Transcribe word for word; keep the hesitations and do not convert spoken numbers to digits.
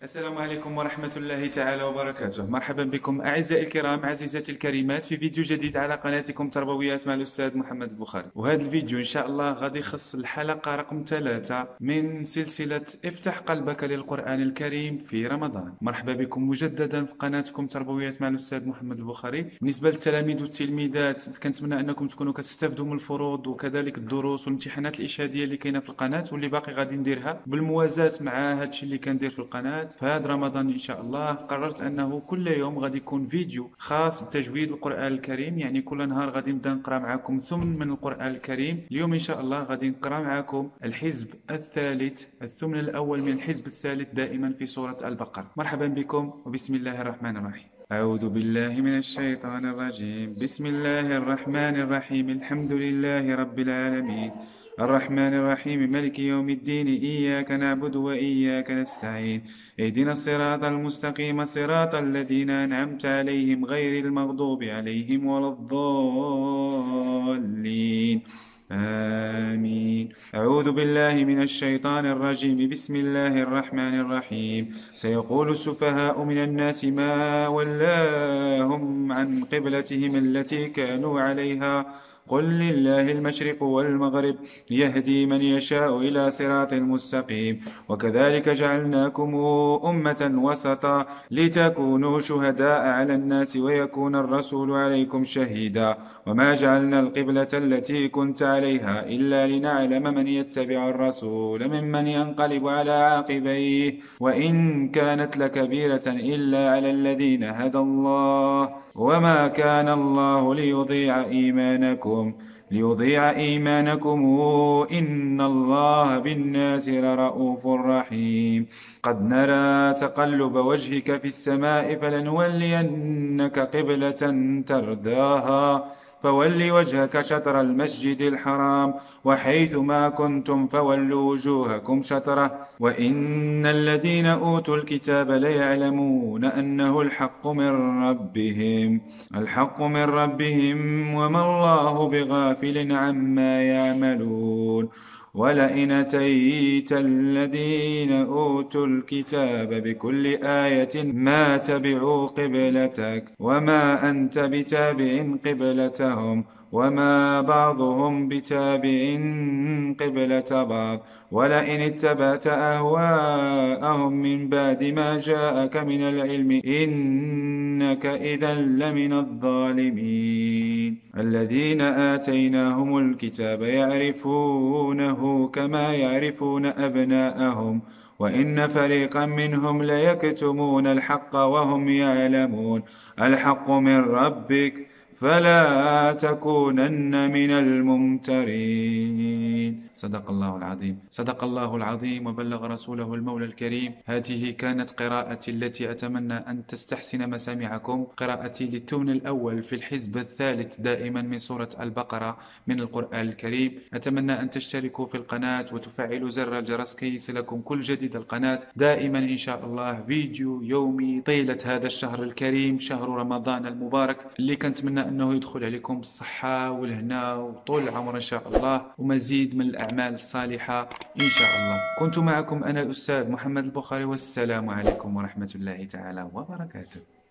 السلام عليكم ورحمة الله تعالى وبركاته. مرحبا بكم أعزائي الكرام، عزيزاتي الكريمات، في فيديو جديد على قناتكم تربويات مع الأستاذ محمد البخاري. وهذا الفيديو إن شاء الله غادي يخص الحلقة رقم ثلاثة من سلسلة افتح قلبك للقرآن الكريم في رمضان. مرحبا بكم مجددا في قناتكم تربويات مع الأستاذ محمد البخاري. بالنسبة للتلاميذ والتلميذات كنتمنى أنكم تكونوا كتستافدوا من الفروض وكذلك الدروس والامتحانات الإشهادية اللي كاينة في القناة واللي باقي غادي نديرها بالموازاة مع هذا الشيء اللي كندير في القناة. فهذا رمضان إن شاء الله قررت أنه كل يوم غادي يكون فيديو خاص بتجويد القرآن الكريم، يعني كل نهار غادي نبدا نقرأ معكم ثمن من القرآن الكريم. اليوم إن شاء الله غادي نقرأ معكم الحزب الثالث، الثمن الأول من الحزب الثالث دائما في سورة البقرة. مرحبا بكم وبسم الله الرحمن الرحيم. أعوذ بالله من الشيطان الرجيم. بسم الله الرحمن الرحيم. الحمد لله رب العالمين الرحمن الرحيم مالك يوم الدين، إياك نعبد وإياك نستعين، اهدنا الصراط المستقيم صراط الذين أنعمت عليهم غير المغضوب عليهم ولا الضالين، آمين. أعوذ بالله من الشيطان الرجيم. بسم الله الرحمن الرحيم. سيقول السفهاء من الناس ما ولاهم عن قبلتهم التي كانوا عليها قل لله المشرق والمغرب يهدي من يشاء إلى صراط مستقيم، وكذلك جعلناكم أمة وسطا لتكونوا شهداء على الناس ويكون الرسول عليكم شهيدا، وما جعلنا القبلة التي كنت عليها إلا لنعلم من يتبع الرسول ممن ينقلب على عاقبيه، وإن كانت لكبيرة إلا على الذين هدى الله، وما كان الله ليضيع إيمانكم ليضيع إيمانكم إن الله بالناس لرؤوف رحيم. قد نرى تقلب وجهك في السماء فلنولينك قبلة ترضاها فول وجهك شطر المسجد الحرام وحيث ما كنتم فولوا وجوهكم شطره وإن الذين أوتوا الكتاب ليعلمون أنه الحق من ربهم الحق من ربهم وما الله بغافل عما يعملون. ولئن أتيت الذين أوتوا الكتاب بكل آية ما تبعوا قبلتك وما أنت بتابع قبلتهم وما بعضهم بتابع قبلة بعض، ولئن اتبعت أهواءهم من بعد ما جاءك من العلم إنك إذا لمن الظالمين. الذين آتيناهم الكتاب يعرفونه كما يعرفون أبناءهم وإن فريقا منهم ليكتمون الحق وهم يعلمون. الحق من ربك فلا تكونن من الممترين. صدق الله العظيم. صدق الله العظيم وبلغ رسوله المولى الكريم. هذه كانت قراءتي التي أتمنى أن تستحسن مسامعكم، قراءتي للثمن الأول في الحزب الثالث دائما من سورة البقرة من القرآن الكريم. أتمنى أن تشتركوا في القناة وتفعلوا زر الجرس كي يصلكم كل جديد القناة. دائما إن شاء الله فيديو يومي طيلة هذا الشهر الكريم، شهر رمضان المبارك، اللي كنتمنى أنه يدخل عليكم بالصحة والهنا وطول العمر إن شاء الله ومزيد من الأعمال الصالحة إن شاء الله. كنت معكم أنا الأستاذ محمد البخاري، والسلام عليكم ورحمة الله تعالى وبركاته.